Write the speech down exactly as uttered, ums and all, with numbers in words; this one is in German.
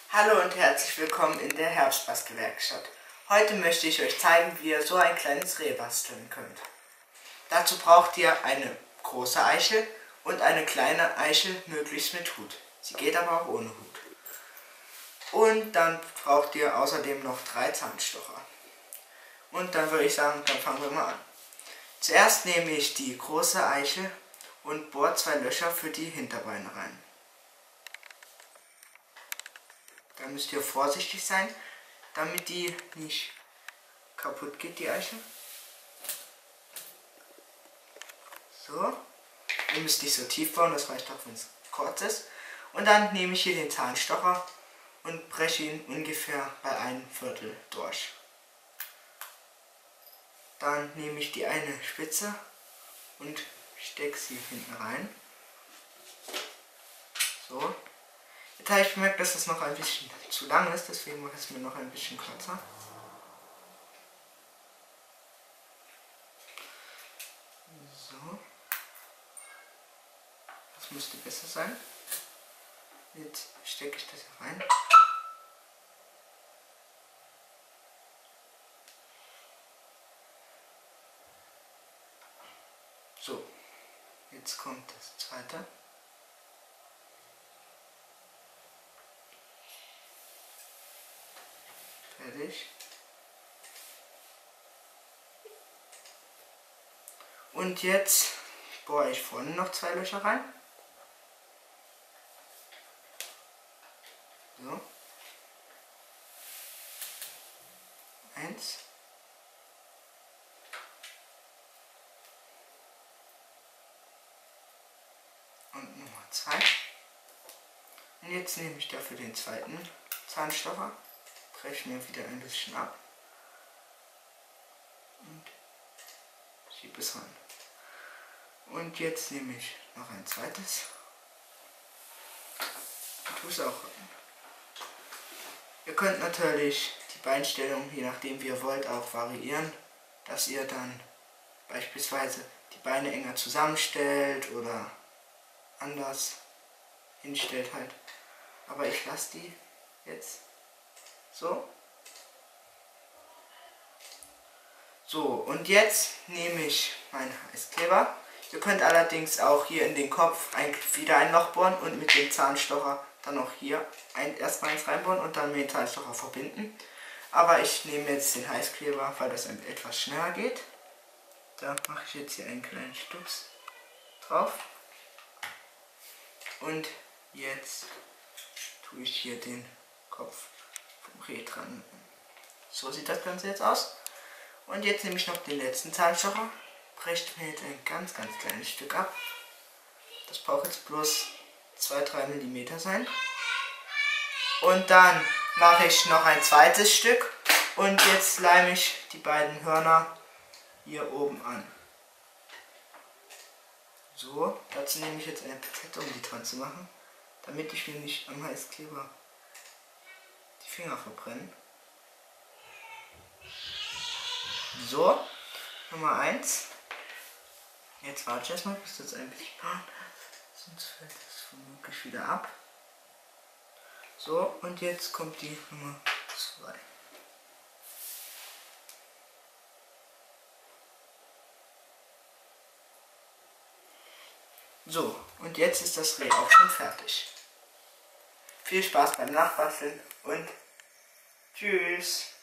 Hallo und herzlich willkommen in der Herbstbastelwerkstatt. Heute möchte ich euch zeigen, wie ihr so ein kleines Reh basteln könnt. Dazu braucht ihr eine große Eichel und eine kleine Eichel, möglichst mit Hut. Sie geht aber auch ohne Hut. Und dann braucht ihr außerdem noch drei Zahnstocher. Und dann würde ich sagen, dann fangen wir mal an. Zuerst nehme ich die große Eichel und bohre zwei Löcher für die Hinterbeine rein. Da müsst ihr vorsichtig sein, damit die nicht kaputt geht, die Eichel. So. Ihr müsst nicht so tief bauen, das reicht auch, wenn es kurz ist. Und dann nehme ich hier den Zahnstocher und breche ihn ungefähr bei einem Viertel durch. Dann nehme ich die eine Spitze und stecke sie hinten rein. So. Jetzt habe ich gemerkt, dass das noch ein bisschen zu lang ist, deswegen mache ich es mir noch ein bisschen kürzer. So. Das müsste besser sein. Jetzt stecke ich das hier rein. So. Jetzt kommt das zweite. Fertig. Und jetzt bohre ich vorne noch zwei Löcher rein. So. Eins. Und Nummer zwei. Und jetzt nehme ich dafür den zweiten Zahnstocher. Breche mir wieder ein bisschen ab und schiebe es ran. Und jetzt nehme ich noch ein zweites und tue es auch rein. Ihr könnt natürlich die Beinstellung, je nachdem wie ihr wollt, auch variieren, dass ihr dann beispielsweise die Beine enger zusammenstellt oder anders hinstellt halt. Aber ich lasse die jetzt so. So, und jetzt nehme ich meinen Heißkleber. Ihr könnt allerdings auch hier in den Kopf ein, wieder ein Loch bohren und mit dem Zahnstocher dann auch hier ein, erstmal eins reinbohren und dann mit dem Zahnstocher verbinden. Aber ich nehme jetzt den Heißkleber, weil das etwas schneller geht. Da mache ich jetzt hier einen kleinen Stups drauf. Und jetzt tue ich hier den Kopf vom Reh dran. So sieht das Ganze jetzt aus. Und jetzt nehme ich noch den letzten Zahnstocher, breche mir jetzt ein ganz, ganz kleines Stück ab. Das braucht jetzt bloß zwei bis drei Millimeter sein. Und dann mache ich noch ein zweites Stück und jetzt leime ich die beiden Hörner hier oben an. So, dazu nehme ich jetzt eine Pinzette, um die dran zu machen, damit ich mir nicht am Heißkleber die Finger verbrenne. So, Nummer eins. Jetzt warte ich erstmal, bis das ein bisschen, sonst fällt das vermutlich wieder ab. So, und jetzt kommt die Nummer zwei. So, und jetzt ist das Reh auch schon fertig. Viel Spaß beim Nachbasteln und tschüss!